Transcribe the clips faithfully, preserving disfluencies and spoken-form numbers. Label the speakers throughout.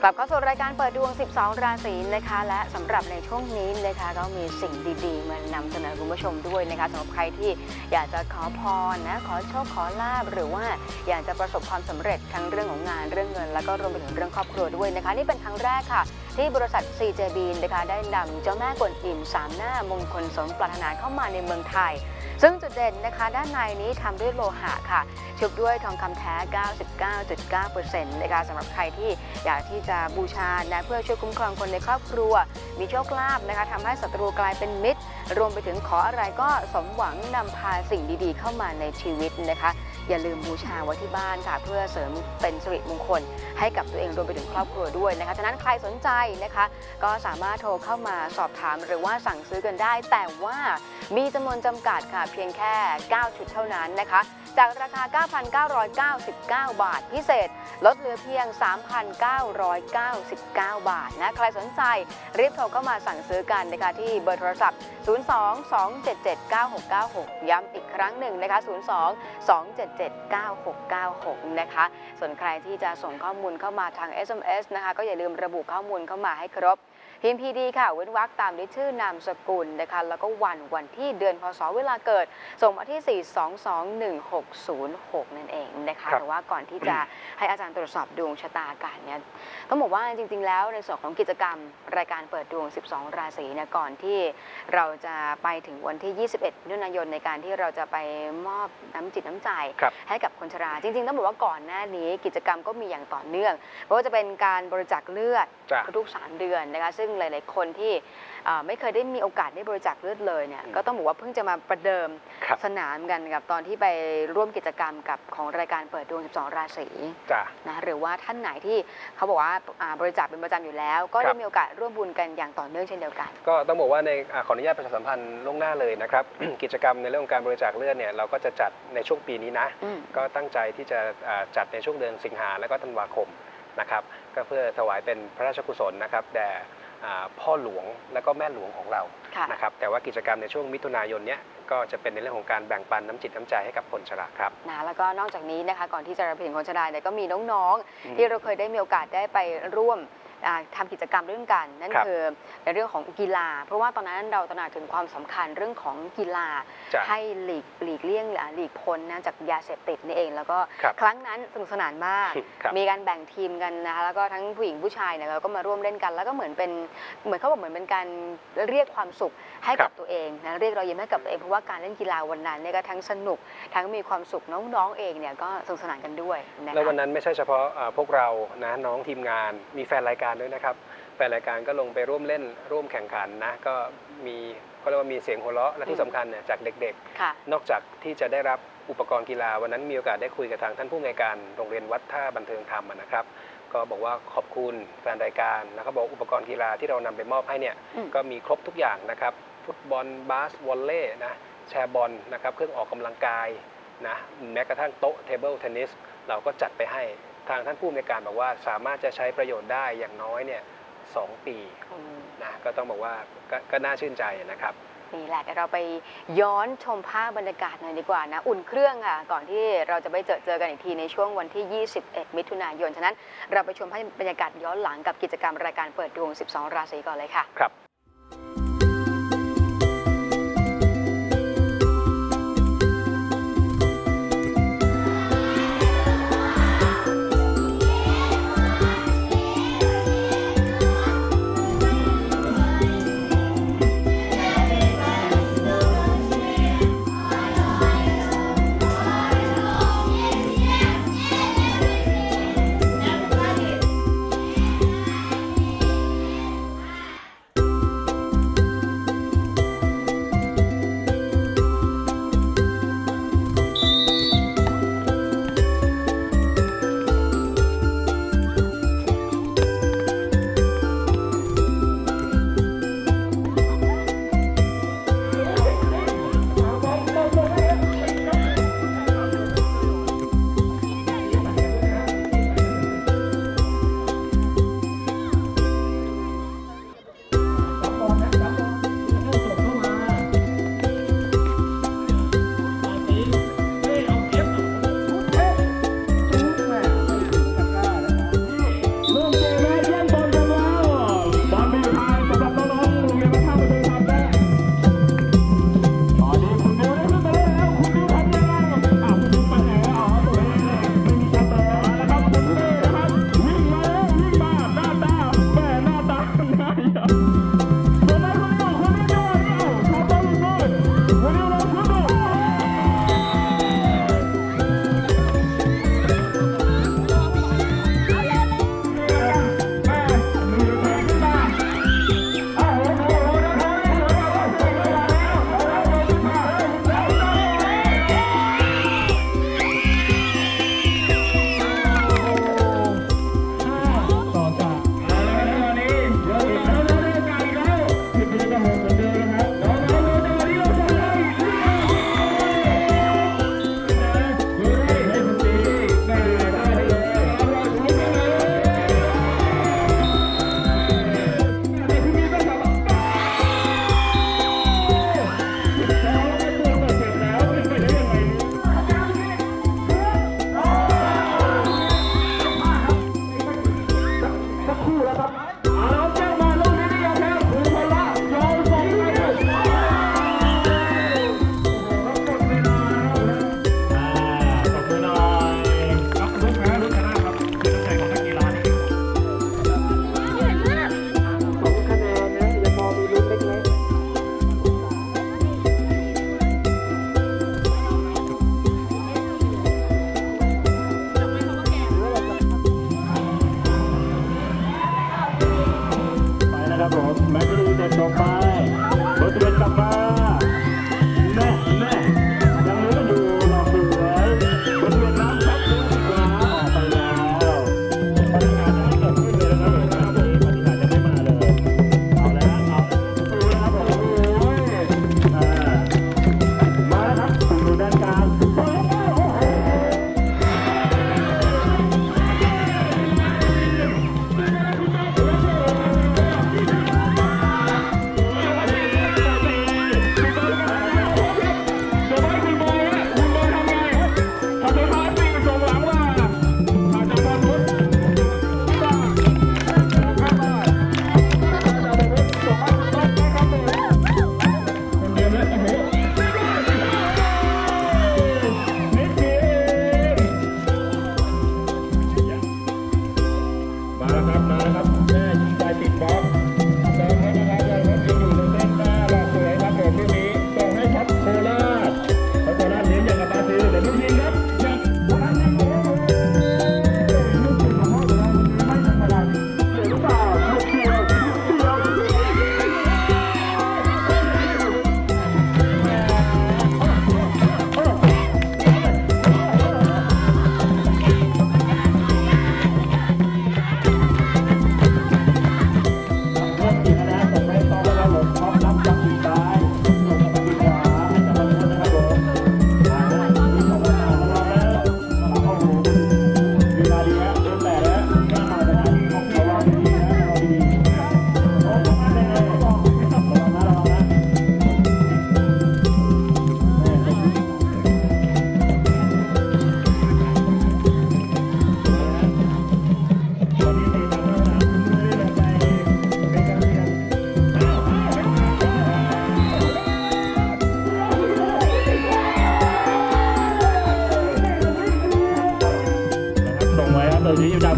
Speaker 1: กลับเข้าสู่รายการเปิดดวงสิบสองราศีนะคะและสำหรับในช่วงนี้นะคะก็มีสิ่งดีๆมานำเสนอคุณผู้ชมด้วยนะคะสำหรับใครที่อยากจะขอพรนะขอโชคขอลาภหรือว่าอยากจะประสบความสำเร็จทั้งเรื่องของงานเรื่องเงินแล้วก็รวมไปถึงเรื่องครอบครัวด้วยนะคะนี่เป็นครั้งแรกค่ะที่บริษัท ซี เจ บี นะคะได้นำเจ้าแม่กวนอิมสามหน้ามงคลสมปรารถนาเข้ามาในเมืองไทยซึ่งจุดเด่นนะคะด้านในนี้ทำด้วยโลหะค่ะชุบด้วยทองคำแท้ เก้าสิบเก้าจุดเก้าเปอร์เซ็นต์ นะคะสำหรับใครที่อยากที่จะบูชานะเพื่อช่วยคุ้มครองคนในครอบครัวมีโชคลาภนะคะทำให้ศัตรูกลายเป็นมิตรรวมไปถึงขออะไรก็สมหวังนำพาสิ่งดีๆเข้ามาในชีวิตนะคะอย่าลืมบูชาไว้ที่บ้านค่ะเพื่อเสริมเป็นสิริมงคลให้กับตัวเองรวมไปถึงครอบครัวด้วยนะคะฉะนั้นใครสนใจนะคะก็สามารถโทรเข้ามาสอบถามหรือว่าสั่งซื้อกันได้แต่ว่ามีจำนวนจำกัดค่ะเพียงแค่เก้าชุดเท่านั้นนะคะจากราคา เก้าพันเก้าร้อยเก้าสิบเก้า บาทพิเศษลดเหลือเพียง สามพันเก้าร้อยเก้าสิบเก้า บาทนะใครสนใจรีบโทรเข้ามาสั่งซื้อกันนะคะที่เบอร์โทรศัพท์ศูนย์ สอง สอง เจ็ด เจ็ด เก้า หก เก้า หกย้ำอีกครั้งหนึ่งนะคะศูนย์ สอง สอง เจ็ด เจ็ด เก้า หก เก้า หกนะคะส่วนใครที่จะส่งข้อมูลเข้ามาทาง เอส เอ็ม เอส นะคะก็อย่าลืมระบุข้อมูลเข้ามาให้ครบพิมพ์ พี ดี ค่ะเว้นวรรคตามด้วยชื่อนามสกุลนะคะแล้วก็วันวันที่เดือนพศเวลาเกิดส่งมาที่สี่ สอง สอง หนึ่ง หก ศูนย์ หกนั่นเองนะคะแต่ว่าก่อนที่จะให้อาจารย์ตรวจสอบดวงชะตากันเนี่ยต้องบอกว่าจริงๆแล้วในส่วนของกิจกรรมรายการเปิดดวงสิบสองราศีเนี่ยก่อนที่เราจะไปถึงวันที่ยี่สิบเอ็ดมิถุนายนในการที่เราจะไปมอบน้ำจิตน้ำใจให้กับคนชราจริงๆต้องบอกว่าก่อนหน้านี้กิจกรรมก็มีอย่างต่อเนื่องเพราะว่าจะเป็นการบริจาคเลือดทุกสามเดือนนะคะซึ่งหลายๆคนที่ไม่เคยได้มีโอกาสได้บริจาคเลือดเลยเนี่ยก็ต้องบอกว่าเพิ่งจะมาประเดิมสนามกันกับตอนที่ไปร่วมกิจกรรมกับของรายการเปิดดวงสิบสองราศีนะหรือว่าท่านไหนที่เขาบอกว่าบริจาคเป็นประจำอยู่แล้วก็ได้มีโอกาสร่วมบุญกันอย่างต่อเนื่องเช่นเดียวกัน
Speaker 2: ก็ต้องบอกว่าในขออนุญาตประชาสัมพันธ์ล่วงหน้าเลยนะครับ กิจกรรมในเรื่องของการบริจาคเลือดเนี่ยเราก็จะจัดในช่วงปีนี้นะก็ตั้งใจที่จะจัดในช่วงเดือนสิงหาและก็ธันวาคมนะครับก็เพื่อถวายเป็นพระราชกุศลนะครับแด่พ่อหลวงและก็แม่หลวงของเรานะครับแต่ว่ากิจกรรมในช่วงมิถุนายนเนี้ยก็จะเป็นในเรื่องของการแบ่งปันน้ำจิตน้ำใจให้กับคนชราครับ
Speaker 1: นะแล้วก็นอกจากนี้นะคะก่อนที่จะไปถึงคนชราเนี่ยก็มีน้องๆที่เราเคยได้มีโอกาสได้ไปร่วมทำกิจกรรมเรื่องกันนั่นคือในเรื่องของกีฬาเพราะว่าตอนนั้นเราตระหนักถึงความสำคัญเรื่องของกีฬาให้หลีกหลีกเลี่ยงหลีกพ้นนะจากยาเสพติดนี่เองแล้วก็ครั้งนั้นสนุกสนานมากมีการแบ่งทีมกันนะคะแล้วก็ทั้งผู้หญิงผู้ชายเนี่ยเราก็มาร่วมเล่นกันแล้วก็เหมือนเป็นเหมือนเขาบอกเหมือนเป็นการเรียกความสุขให้กับตัวเองนะเรียกรอยยิ้มให้กับตัวเองเพราะว่าการเล่นกีฬาวันนั้นเนี่ยก็ทั้งสนุกทั้งมีความสุขน้องๆเองเนี่ยก็สนุกสนานกันด้วย
Speaker 2: แล้ววันนั้นไม่ใช่เฉพาะพวกเรานะน้องทีมงานมีแฟนรายการด้วยนะครับแฟนรายการก็ลงไปร่วมเล่นร่วมแข่งขันนะก็มีก็เรียกว่ามีเสียงหัวเราะและที่สำคัญเนี่ยจากเด็กๆนอกจากที่จะได้รับอุปกรณ์กีฬาวันนั้นมีโอกาสได้คุยกับทางท่านผู้อำนวยการโรงเรียนวัดท่าบันเทิงธรรมนะครับก็บอกว่าขอบคุณแฟนรายการแล้วก็บอกอุปกรณ์กีฬาที่เรานำไปมอบให้เนี่ยก็มีครบทุกอย่างนะครับฟุตบอลบาสวอลเลย์นะแชร์บอลนะครับเครื่องออกกำลังกายนะแม้กระทั่งโต๊ะเทเบิลเทนนิสเราก็จัดไปให้ทางท่านผู้อำนวยการบอกว่าสามารถจะใช้ประโยชน์ได้อย่างน้อยเนี่ยสองปีนะก็ต้องบอกว่าก็น่าชื่นใจนะครับ
Speaker 1: นี่แหละเดี๋ยวเราไปย้อนชมภาพบรรยากาศหน่อยดีกว่านะอุ่นเครื่องค่ะก่อนที่เราจะไปเจอเจอกันอีกทีในช่วงวันที่ยี่สิบเอ็ดมิถุนายนฉะนั้นเราไปชมภาพบรรยากาศย้อนหลังกับกิจกรรมรายการเปิดดวงสิบสองราศีก่อนเลยค่ะ
Speaker 2: ครับ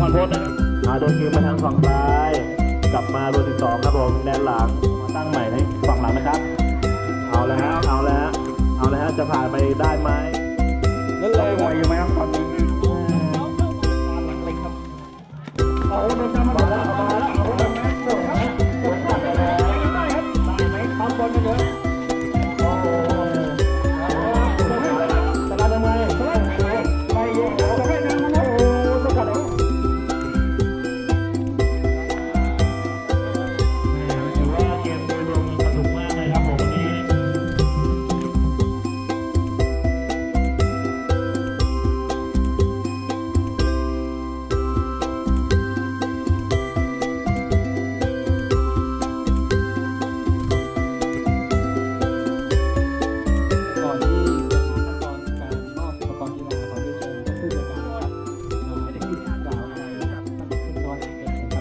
Speaker 3: อนโพสนะครับอาโดนคิวมาทางฝั่งซ้ายกลับมาเบอร์สิบสองครับผมแดนหลังมาตั้งใหม่ให้ฝั่งหลังนะครับเอาแล้วฮะเอาแล้วเอาแล้วฮะจะผ่านไปได้ไหมนั่นเลยไหวอยู่ไหมครับตอนนี้หลังเล็กครับเอาเดินตามมาแล้วมาแล้วเอาเดินไหมเดินไหมเดินไปแล้วได้ครับได้ไหมทำบอลกันเยอะโอ้โหจะมาทำไมไม่เยอะจะไม่ทำนะโอ้สกัดเอาถือว่าเกมโดยรวมสนุกมากเลยครับผมวันนี้ก่อนที่จะถึงขั้นตอนการมอบอุปกรณ์กีฬาขอเรียนเชิญท่านผู้บริการนะครับไม่ได้พูดกล่าวอะไรนะครับท่านผู้บริการเองนะครับ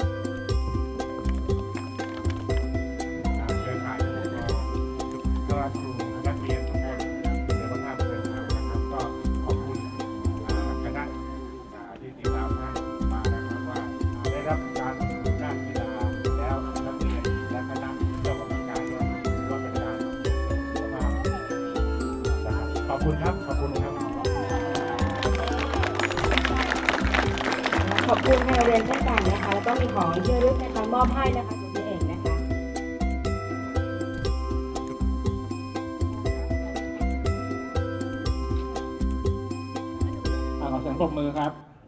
Speaker 4: เครือข่ายผู้ปกครองคณะครูนักเรียนทุกคนในวันหน้าเดินทางนะครับก็ขอบคุณอ่าคณะอ่าที่ติดตามท่านมานะครับว่าอ่าได้รับการฝึกด้านกีฬาแล้วนักเรียนและคณะเจ้ากรรมการก็ถือว่าเป็นการสุขภาพนะครับขอบคุณครับขอบคุณครับ
Speaker 5: ขอบคุณค่ะเรียนเช่นกันนะคะแล้วก็มีของที่ระลึกนะคะมอบให้นะคะตัวพี่เองนะคะ
Speaker 3: อ่าขอเสียงปรบมือครับ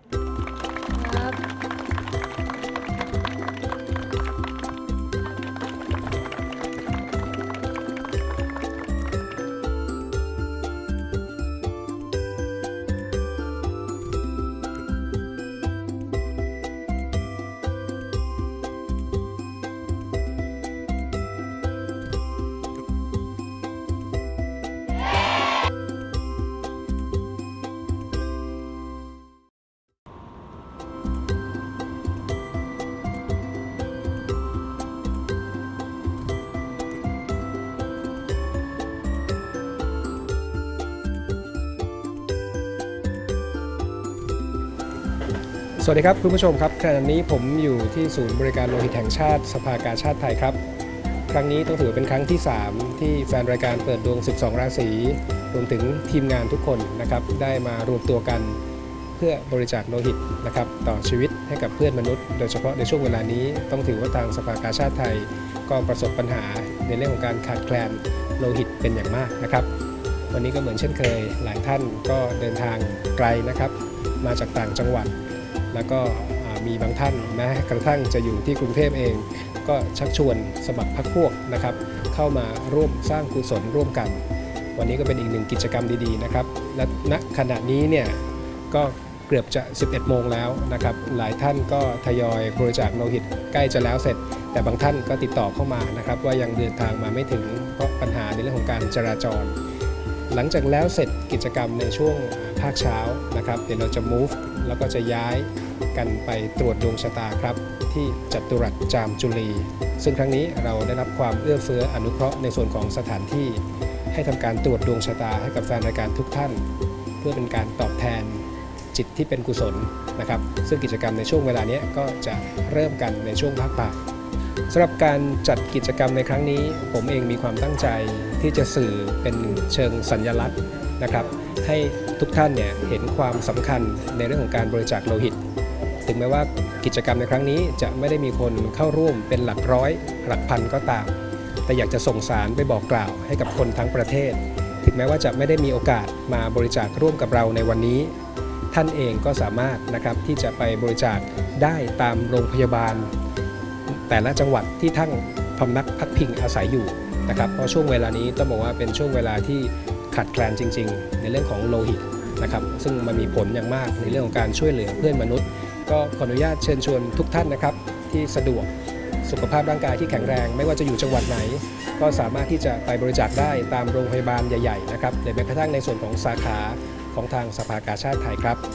Speaker 2: สวัสดีครับคุณผู้ชมครับขณะนี้ผมอยู่ที่ศูนย์บริการโลหิตแห่งชาติสภากาชาติไทยครับครั้งนี้ต้องถือเป็นครั้งที่สามที่แฟนรายการเปิดดวงสิบสองราศีรวมถึงทีมงานทุกคนนะครับได้มารวมตัวกันเพื่อบริจาคโลหิตนะครับต่อชีวิตให้กับเพื่อนมนุษย์ โดยเฉพาะในช่วงเวลานี้ต้องถือว่าทางสภากาชาติไทยก็ประสบปัญหาในเรื่องของการขาดแคลนโลหิตเป็นอย่างมากนะครับวันนี้ก็เหมือนเช่นเคยหลายท่านก็เดินทางไกลนะครับมาจากต่างจังหวัดแล้วก็มีบางท่านแม้กระทั่งจะอยู่ที่กรุงเทพเองก็ชักชวนสมัครพรรคพวกนะครับเข้ามาร่วมสร้างกุศลร่วมกันวันนี้ก็เป็นอีกหนึ่งกิจกรรมดีๆนะครับและณขณะนี้เนี่ยก็เกือบจะสิบเอ็ดโมงแล้วนะครับหลายท่านก็ทยอยบริจาคโลหิตใกล้จะแล้วเสร็จแต่บางท่านก็ติดต่อเข้ามานะครับว่ายังเดินทางมาไม่ถึงเพราะปัญหาในเรื่องของการจราจรหลังจากแล้วเสร็จกิจกรรมในช่วงภาคเช้านะครับเดี๋ยวเราจะ move แล้วก็จะย้ายกันไปตรวจดวงชะตาครับที่จัตุรัสจามจุลีซึ่งครั้งนี้เราได้รับความเอื้อเฟื้ออนุเคราะห์ในส่วนของสถานที่ให้ทำการตรวจดวงชะตาให้กับแฟนรายการทุกท่านเพื่อเป็นการตอบแทนจิตที่เป็นกุศลนะครับซึ่งกิจกรรมในช่วงเวลานี้ก็จะเริ่มกันในช่วงภาคบ่ายสำหรับการจัดกิจกรรมในครั้งนี้ผมเองมีความตั้งใจที่จะสื่อเป็นเชิงสัญลักษณ์นะครับให้ทุกท่านเนี่ยเห็นความสำคัญในเรื่องของการบริจาคโลหิตถึงแม้ว่ากิจกรรมในครั้งนี้จะไม่ได้มีคนเข้าร่วมเป็นหลักร้อยหลักพันก็ตามแต่อยากจะส่งสารไปบอกกล่าวให้กับคนทั้งประเทศถึงแม้ว่าจะไม่ได้มีโอกาสมาบริจาคร่วมกับเราในวันนี้ท่านเองก็สามารถนะครับที่จะไปบริจาคได้ตามโรงพยาบาลแต่ละจังหวัดที่ท่านพำนักพักพิงอาศัยอยู่นะครับเพราะช่วงเวลานี้ต้องบอกว่าเป็นช่วงเวลาที่ขาดแคลนจริงๆในเรื่องของโลหิตนะครับซึ่งมันมีผลอย่างมากในเรื่องของการช่วยเหลือเพื่อนมนุษย์ก็ขออนุญาตเชิญชวนทุกท่านนะครับที่สะดวกสุขภาพร่างกายที่แข็งแรงไม่ว่าจะอยู่จังหวัดไหนก็สามารถที่จะไปบริจาคได้ตามโรงพยาบาลใหญ่ๆนะครับหรือแม้กระทั่งในส่วนของสาขาของทางสภากาชาติไทยครับ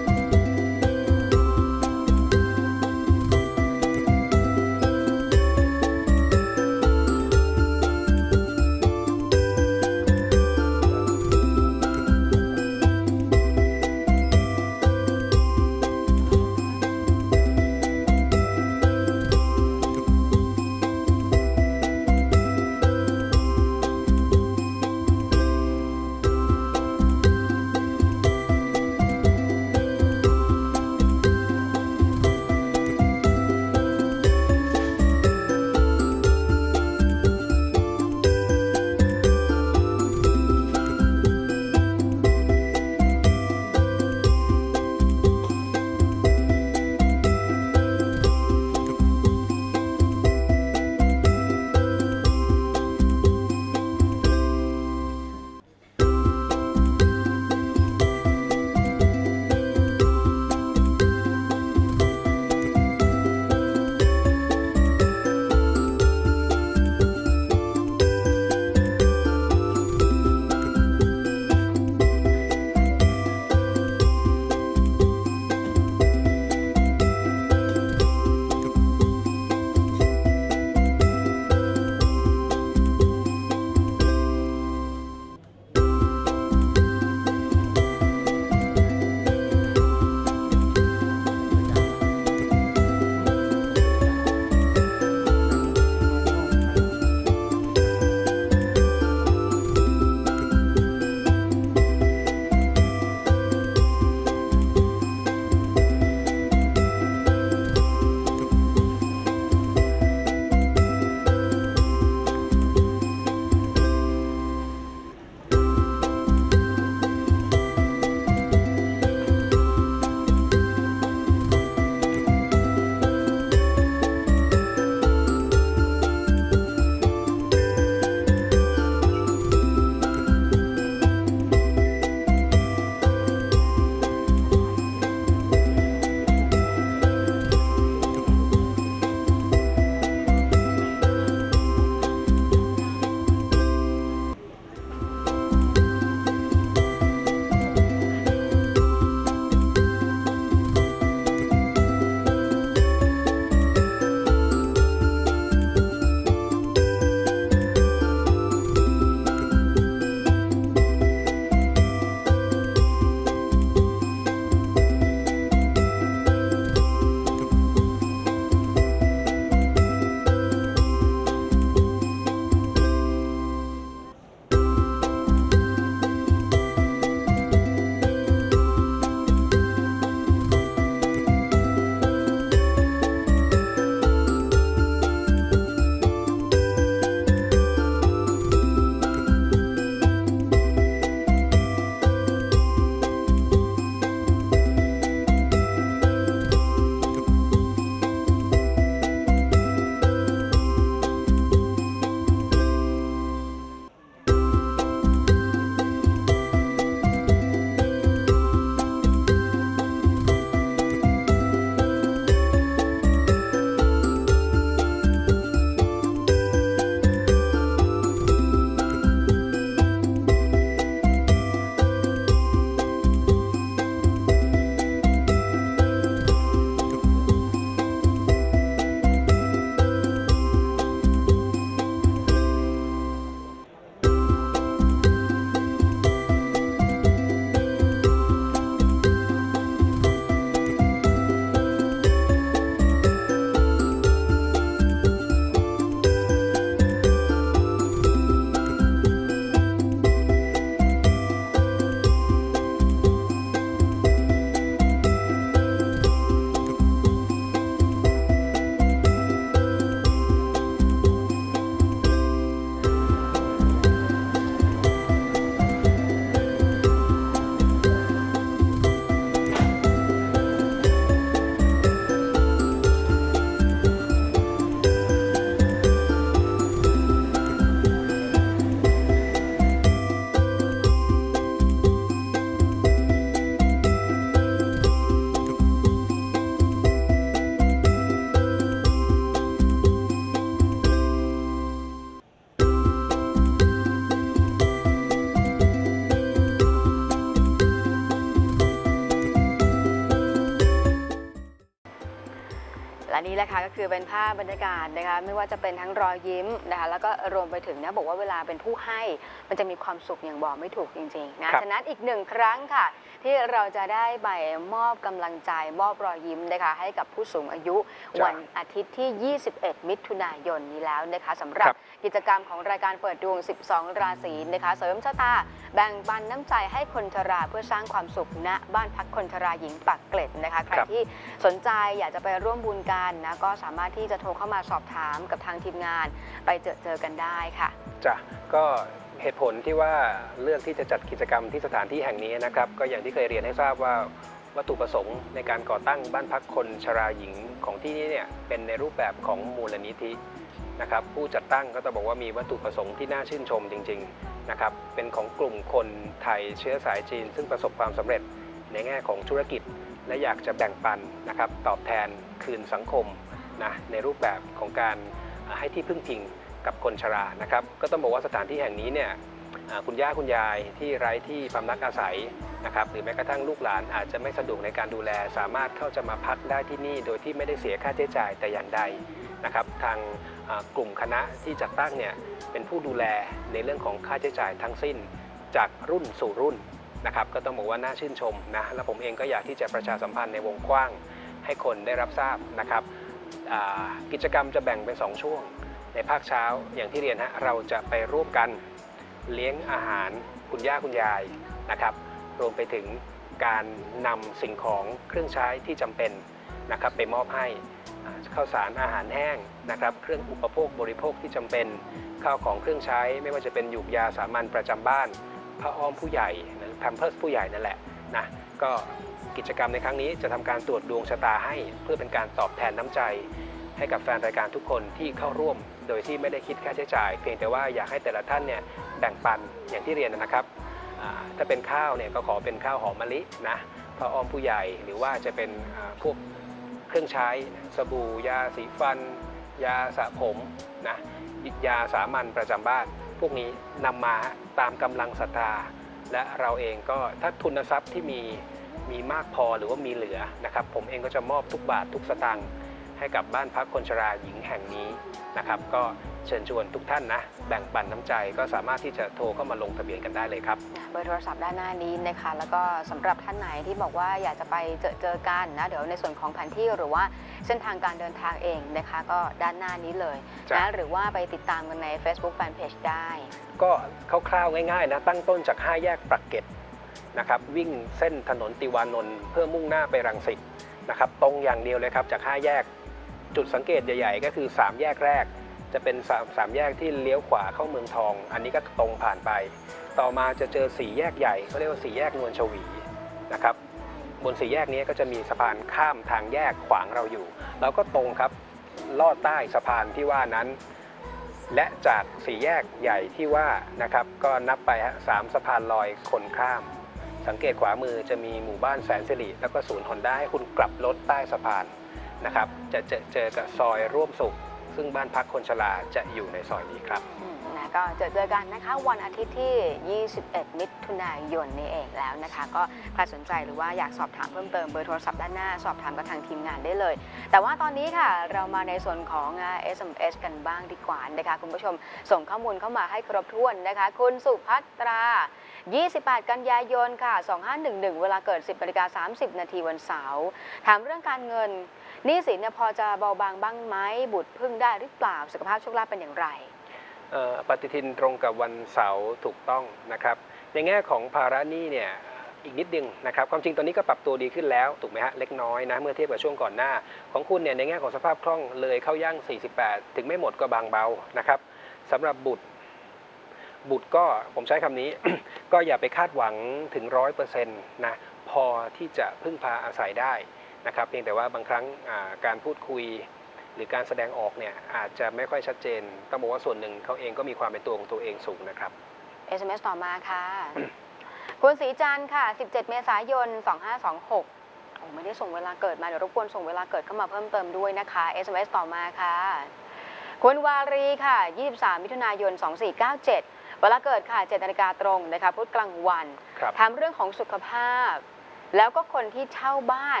Speaker 1: นี่แหละค่ะก็คือเป็นภาพบรรยากาศนะคะไม่ว่าจะเป็นทั้งรอยยิ้มนะคะแล้วก็รวมไปถึงนะบอกว่าเวลาเป็นผู้ให้มันจะมีความสุขอย่างบอกไม่ถูกจริงๆนะฉะนั้นอีกหนึ่งครั้งค่ะที่เราจะได้ใบมอบกำลังใจมอบรอยยิ้มนะคะให้กับผู้สูงอายุวันอาทิตย์ที่ยี่สิบเอ็ดมิถุนายนนี้แล้วนะคะสำหรับกิจกรรมของรายการเปิดดวงสิบสองราศีนะคะเสริมชะตาแบ่งปันน้ำใจให้คนชราเพื่อสร้างความสุขณบ้านพักคนชราหญิงปากเกร็ดนะคะใครที่สนใจอยากจะไปร่วมบุญกันนะก็สามารถที่จะโทรเข้ามาสอบถามกับทางทีมงานไปเจอเจอกันได้ค่ะ
Speaker 2: จ้ะก็เหตุผลที่ว่าเลือกที่จะจัดกิจกรรมที่สถานที่แห่งนี้นะครับก็อย่างที่เคยเรียนให้ทราบว่าวัตถุประสงค์ในการก่อตั้งบ้านพักคนชราหญิงของที่นี้เนี่ยเป็นในรูปแบบของมูลนิธินะครับผู้จัดตั้งก็ต้องบอกว่ามีวัตถุประสงค์ที่น่าชื่นชมจริงๆนะครับเป็นของกลุ่มคนไทยเชื้อสายจีนซึ่งประสบความสำเร็จในแง่ของธุรกิจและอยากจะแบ่งปันนะครับตอบแทนคืนสังคมนะในรูปแบบของการให้ที่พึ่งพิงกับคนชรานะครับก็ต้องบอกว่าสถานที่แห่งนี้เนี่ยคุณย่าคุณยายที่ไร้ที่พำนักอาศัยนะครับหรือแม้กระทั่งลูกหลานอาจจะไม่สะดวกในการดูแลสามารถเข้าจะมาพักได้ที่นี่โดยที่ไม่ได้เสียค่าใช้จ่ายแต่อย่างใดนะครับทางกลุ่มคณะที่จัดตั้งเนี่ยเป็นผู้ดูแลในเรื่องของค่าใช้จ่ายทั้งสิ้นจากรุ่นสู่รุ่นนะครับก็ต้องบอกว่าน่าชื่นชมนะและผมเองก็อยากที่จะประชาสัมพันธ์ในวงกว้างให้คนได้รับทราบนะครับกิจกรรมจะแบ่งเป็นสองช่วงในภาคเช้าอย่างที่เรียนฮะเราจะไปร่วมกันเลี้ยงอาหารคุณย่าคุณยายนะครับรวมไปถึงการนำสิ่งของเครื่องใช้ที่จำเป็นนะครับไปมอบให้ข้าวสารอาหารแห้งนะครับเครื่องอุปโภคบริโภคที่จำเป็นข้าวของเครื่องใช้ไม่ว่าจะเป็นหยูกยาสามัญประจำบ้านผ้าอ้อมผู้ใหญ่แพมเพิร์สผู้ใหญ่นั่นแหละนะก็กิจกรรมในครั้งนี้จะทำการตรวจดวงชะตาให้เพื่อเป็นการตอบแทนน้ำใจให้กับแฟนรายการทุกคนที่เข้าร่วมโดยที่ไม่ได้คิดค่าใช้จ่ายเพียงแต่ว่าอยากให้แต่ละท่านเนี่ยแบ่งปันอย่างที่เรียนนะครับถ้าเป็นข้าวเนี่ยก็ขอเป็นข้าวหอมมะลินะผ้าอ้อมผู้ใหญ่หรือว่าจะเป็นพวกเครื่องใช้สบู่ยาสีฟันยาสระผมนะยาสามัญประจำบ้านพวกนี้นำมาตามกำลังศรัทธาและเราเองก็ถ้าทุนทรัพย์ที่มีมีมากพอหรือว่ามีเหลือนะครับผมเองก็จะมอบทุกบาททุกสตางค์ให้กับบ้านพักคนชราหญิงแห่งนี้นะครับก็เชิญชวนทุกท่านนะแบ่งปันน้ำใจก็สามารถที่จะโทรเข้ามาลงทะเบียนกันได้เลยครับ
Speaker 1: เบอร์โทรศัพท์ด้านหน้านี้นะคะแล้วก็สำหรับท่านไหนที่บอกว่าอยากจะไปเจอเจอกันนะเดี๋ยวในส่วนของแผนที่หรือว่าเส้นทางการเดินทางเองนะคะก็ด้านหน้านี้เลยนะหรือว่าไปติดตามกันใน Facebook Fanpage ได้
Speaker 2: ก็คร่าวๆง่ายๆนะตั้งต้นจากห้าแยกปากเกร็ดนะครับวิ่งเส้นถนนติวานนท์เพื่อมุ่งหน้าไปรังสิตนะครับตรงอย่างเดียวเลยครับจากห้าแยกจุดสังเกตใหญ่ๆก็คือสามแยกแรกจะเป็นสามแยกที่เลี้ยวขวาเข้าเมืองทองอันนี้ก็ตรงผ่านไปต่อมาจะเจอสี่แยกใหญ่เขาเรียกว่าสี่แยกนวลชวีนะครับบนสี่แยกนี้ก็จะมีสะพานข้ามทางแยกขวางเราอยู่เราก็ตรงครับลอดใต้สะพานที่ว่านั้นและจากสี่แยกใหญ่ที่ว่านะครับก็นับไปฮะสามสะพานลอยคนข้ามสังเกตขวามือจะมีหมู่บ้านแสนสิริแล้วก็ศูนย์ฮอนด้าให้คุณกลับรถใต้สะพานนะครับจะเจอเจอกับซอยร่วมสุขซึ่งบ้านพักคนชราจะอยู่ในซอยนี้ครับ
Speaker 1: นะก็เจอเจอกันนะคะวันอาทิตย์ที่ยี่สิบเอ็ดมิถุนายนนี้เองแล้วนะคะก็ใครสนใจหรือว่าอยากสอบถามเพิ่มเติมเบอร์โทรศัพท์ด้านหน้าสอบถามกับทางทีมงานได้เลยแต่ว่าตอนนี้ค่ะเรามาในส่วนของ เอส เอ็ม เอส กันบ้างดีกว่านะคะคุณผู้ชมส่งข้อมูลเข้ามาให้ครบถ้วนนะคะคุณสุภัตรายี่สิบแปดกันยายนค่ะสองห้าหนึ่งหนึ่งเวลาเกิด สิบนาฬิกาสามสิบนาทีวันเสาร์ถามเรื่องการเงินหนี้สินเนี่ยพอจะเบาบางบ้างไหมบุตรพึ่งได้หรือเปล่าสุขภาพโชคลาภเป็นอย่างไร
Speaker 2: ปฏิทินตรงกับวันเสาร์ถูกต้องนะครับในแง่ของภาระหนี้เนี่ยอีกนิดนึงนะครับความจริงตอนนี้ก็ปรับตัวดีขึ้นแล้วถูกไหมฮะเล็กน้อยนะเมื่อเทียบกับช่วงก่อนหน้าของคุณเนี่ยในแง่ของสภาพคล่องเลยเข้าย่างสี่สิบแปดถึงไม่หมดก็บางเบานะครับสำหรับบุตรบุตรก็ผมใช้คำนี้ ก็อย่าไปคาดหวังถึงร้อยเปอร์เซ็นต์นะพอที่จะพึ่งพาอาศัยได้นะครับเพียงแต่ว่าบางครั้งการพูดคุยหรือการแสดงออกเนี่ยอาจจะไม่ค่อยชัดเจนต้องบอกว่าส่วนหนึ่งเขาเองก็มีความเป็นตัวของตัวเองสูงนะครับ
Speaker 1: เอส เอ็ม เอส ต่อมาค่ะ คุณศรีจันทร์ค่ะสิบเจ็ดเมษายนสองห้าสองหกโอ้ไม่ได้ส่งเวลาเกิดมาเดี๋ยวรบกวนส่งเวลาเกิดเข้ามาเพิ่มเติมด้วยนะคะ เอส เอ็ม เอส ต่อมาค่ะคุณวารีค่ะยี่สิบสามมิถุนายนสองสี่เก้าเจ็ดเวลาเกิดค่ะเจ็ดนาฬิกาตรงนะคะพุธกลางวันถามเรื่องของสุขภาพแล้วก็คนที่เช่าบ้าน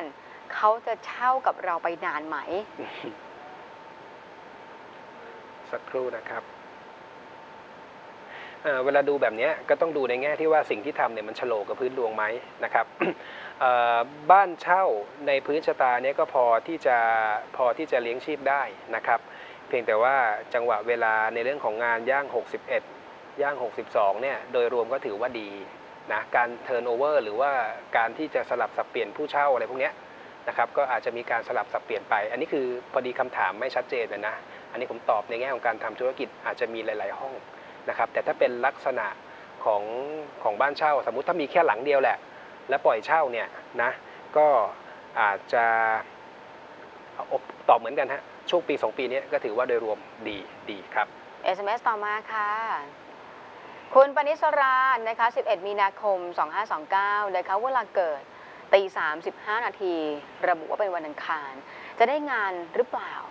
Speaker 1: เขาจะเช่ากับเราไปนานไหม
Speaker 2: สักครู่นะครับเอ่อเวลาดูแบบนี้ก็ต้องดูในแง่ที่ว่าสิ่งที่ทำเนี่ยมันฉลกกับพื้นดวงไหมนะครับ เอ่อบ้านเช่าในพื้นชะตาเนี่ยก็พอที่จะพอที่จะเลี้ยงชีพได้นะครับ เพียงแต่ว่าจังหวะเวลาในเรื่องของงานย่างหกสิบเอ็ดย่างหกสิบสองเนี่ยโดยรวมก็ถือว่าดีนะการเทิร์นโอเวอร์หรือว่าการที่จะสลับสับเปลี่ยนผู้เช่าอะไรพวกนี้นะครับก็อาจจะมีการสลับสับเปลี่ยนไป อันนี้คือพอดีคำถามไม่ชัดเจนนะอันนี้ผมตอบในแง่ของการทำธุรกิจอาจจะมีหลายๆห้องนะครับแต่ถ้าเป็นลักษณะของของบ้านเช่าสมมุติถ้ามีแค่หลังเดียวแหละและปล่อยเช่าเนี่ยนะก็อาจจะตอบเหมือนกันฮะช่วงปีสองปีนี้ก็ถือว่าโดยรวมดีดีครับ
Speaker 1: เอส เอ็ม เอส ต่อมาค่ะคุณปณิสรานะคะสิบเอ็ดมีนาคมสองห้าสองเก้านะคะเวลาเกิดตีสามสิบห้านาทีระบุว่าเป็นวันอังคารจะได้งานหรือเปล่า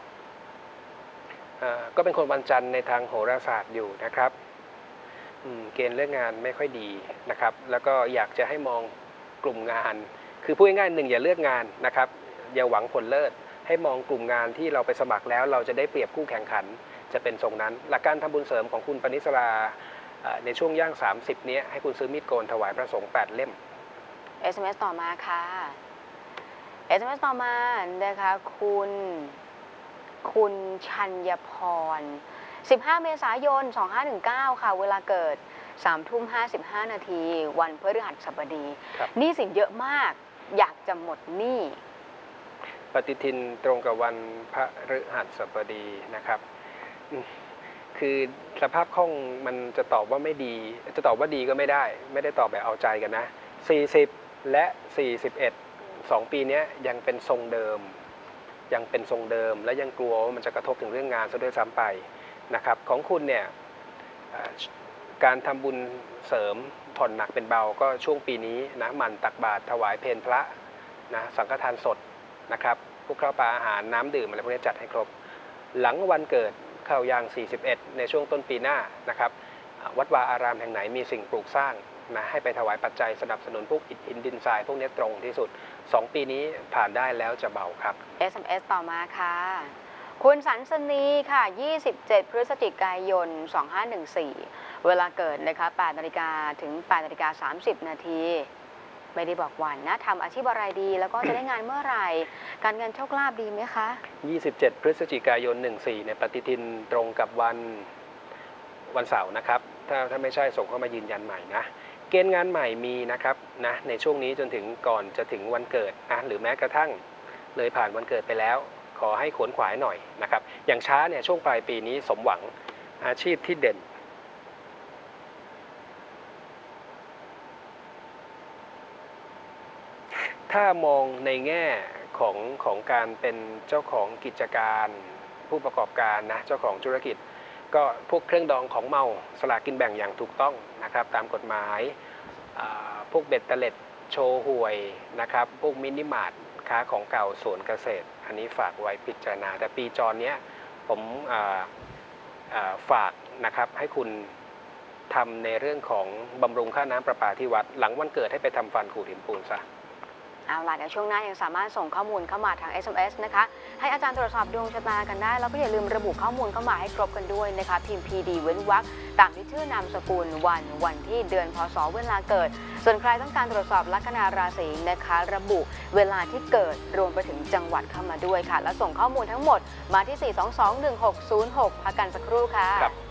Speaker 2: ก็เป็นคนวันจันทร์ในทางโหราศาสตร์อยู่นะครับเกณฑ์เรื่องงานไม่ค่อยดีนะครับแล้วก็อยากจะให้มองกลุ่มงานคือพูดง่ายๆหนึ่งอย่าเลือกงานนะครับอย่าหวังผลเลิศให้มองกลุ่มงานที่เราไปสมัครแล้วเราจะได้เปรียบคู่แข่งขันจะเป็นทรงนั้นหลักการทำบุญเสริมของคุณปณิสราในช่วงย่างสามสิบนี้ให้คุณซื้อมีดโกนถวายพระสงฆ์แปดเล่ม
Speaker 1: เอส เอ็ม เอส ต่อมาค่ะ เอส เอ็ม เอส ต่อมานะคะคุณคุณชัญญพรสิบห้าเมษายนสองห้าหนึ่งเก้าค่ะเวลาเกิดสามทุ่มห้าสิบห้านาทีวันพฤหัสบดีหนี้สินเยอะมากอยากจะหมดหนี้
Speaker 2: ปฏิทินตรงกับวันพฤหัสบดีนะครับคือสภาพคล่องมันจะตอบว่าไม่ดีจะตอบว่าดีก็ไม่ได้ไม่ได้ตอบแบบเอาใจกันนะสี่สิบและสี่สิบเอ็ด สองปีนี้ยังเป็นทรงเดิมยังเป็นทรงเดิมและยังกลัวว่ามันจะกระทบถึงเรื่องงานซะด้วยซ้ำไปนะครับของคุณเนี่ยการทำบุญเสริมผ่อนหนักเป็นเบาก็ช่วงปีนี้นะหมั่นตักบาตรถวายเพลพระนะสังฆทานสดนะครับพวกข้าวปลาอาหารน้ำดื่มอะไรพวกนี้จัดให้ครบหลังวันเกิดเข้ายางสี่สิบเอ็ดในช่วงต้นปีหน้านะครับวัดวาอารามแห่งไหนมีสิ่งปลูกสร้างนะให้ไปถวายปัจจัยสนับสนุนพวกอิฐหินดินทรายพวกนี้ตรงที่สุดสองปีนี้ผ่านได้แล้วจะเบาครับ
Speaker 1: เอส เอ็ม เอส ต่อมาค่ะคุณสันสนีค่ะยี่สิบเจ็ดพฤศจิกายนสองห้าหนึ่งสี่เวลาเกิดนะคะแปดนาฬิกาถึงแปดนาฬิกาสามสิบนาทีไม่ได้บอกวันนะทำอาชีพอะไรดีแล้วก็จะได้งานเมื่อไหร่การเงินโชคลาภดีไหมคะ
Speaker 2: ยี่สิบเจ็ดพฤศจิกายนหนึ่งสี่เนี่ยปฏิทินตรงกับวันวันเสาร์นะครับถ้าถ้าไม่ใช่ส่งเข้ามายืนยันใหม่นะเกณฑ์งานใหม่มีนะครับนะในช่วงนี้จนถึงก่อนจะถึงวันเกิดนะหรือแม้กระทั่งเลยผ่านวันเกิดไปแล้วขอให้ขวนขวายหน่อยนะครับอย่างช้าเนี่ยช่วงปลายปีนี้สมหวังอาชีพที่เด่นถ้ามองในแง่ของของการเป็นเจ้าของกิจการผู้ประกอบการนะเจ้าของธุรกิจก็พวกเครื่องดองของเมาสลากกินแบ่งอย่างถูกต้องนะครับตามกฎหมายพวกเบ็ดเตล็ดโชว์หวยนะครับพวกมินิมาร์ทค้าของเก่าสวนเกษตรอันนี้ฝากไว้พิจารณาแต่ปีจรเนี้ยผมฝากนะครับให้คุณทำในเรื่องของบำรุงค่าน้ำประปาที่วัดหลังวันเกิดให้ไปทำฟันขูดหินปูนซะ
Speaker 1: เอาล่ะเดี๋ยวช่วงหน้ายังสามารถส่งข้อมูลเข้ามาทาง เอส เอ็ม เอส นะคะให้อาจารย์ตรวจสอบดวงชะตากันได้แล้วก็อย่าลืมระบุข้อมูลเข้ามาให้ครบกันด้วยนะคะพิมพ์ พี ดี เว้นวรรคตามด้วยชื่อนามสกุลวันวันที่เดือนพศเวลาเกิดส่วนใครต้องการตรวจสอบลัคนาราศีนะคะระบุเวลาที่เกิดรวมไปถึงจังหวัดเข้ามาด้วยค่ะแล้วส่งข้อมูลทั้งหมดมาที่ สี่ สอง สอง หนึ่ง หก ศูนย์ หก พักกันสักครู่ค่ะ